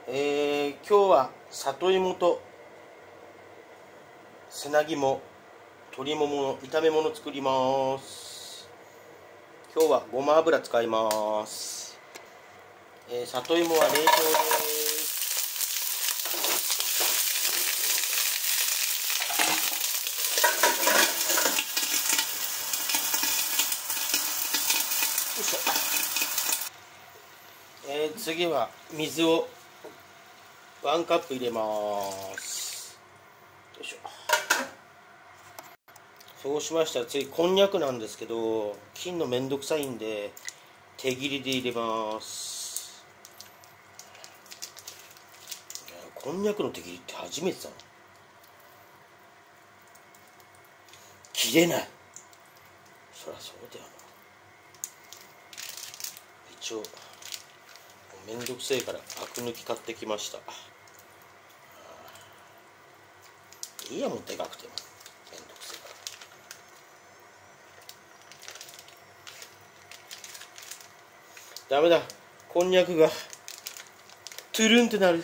今日は里芋と砂肝、鶏ももの炒め物作ります。今日はごま油使います。里芋は冷凍です。よいしょ。次は水を1カップ入れます。よいしょ。そうしましたら次こんにゃくなんですけど、切るのめんどくさいんで手切りで入れます。こんにゃくの手切りって初めてだな。切れない。そりゃそうだよな。一応めんどくせえからアク抜き買ってきました。いいや、もうでかくてもめんどくせえから。ダメだ、こんにゃくがトゥルンってなる。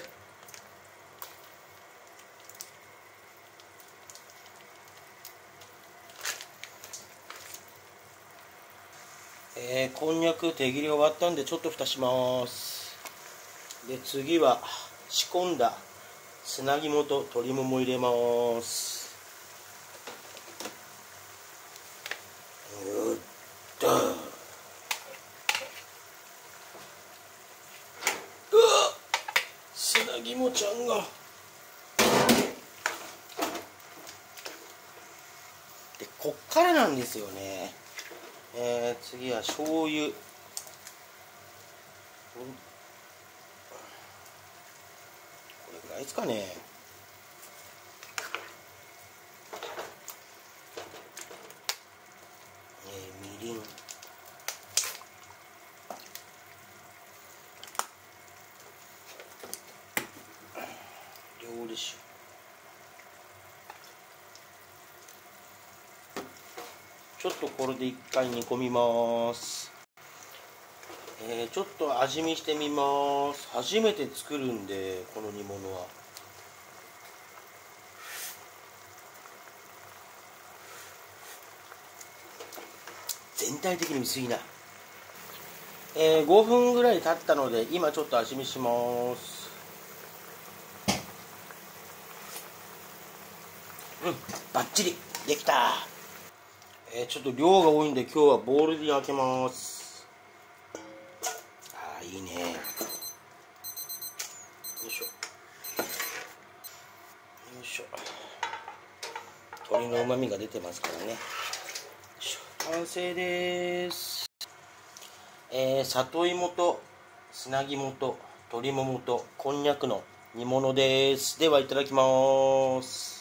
こんにゃく手切り終わったんでちょっと蓋します。で次は仕込んだ砂肝と鶏もも入れます。うわ砂肝ちゃんが。でこっからなんですよね。次は醤油。これぐらいですかね。みりん。料理酒。ちょっとこれで一回煮込みます。ちょっと味見してみます。初めて作るんでこの煮物は。全体的に見すぎない。5分ぐらい経ったので今ちょっと味見します。バッチリできた。ちょっと量が多いんで今日はボウルに開けます。いいね。よいしょよいしょ。鶏のうまみが出てますからね。完成です。里芋と砂肝と鶏ももとこんにゃくの煮物です。ではいただきます。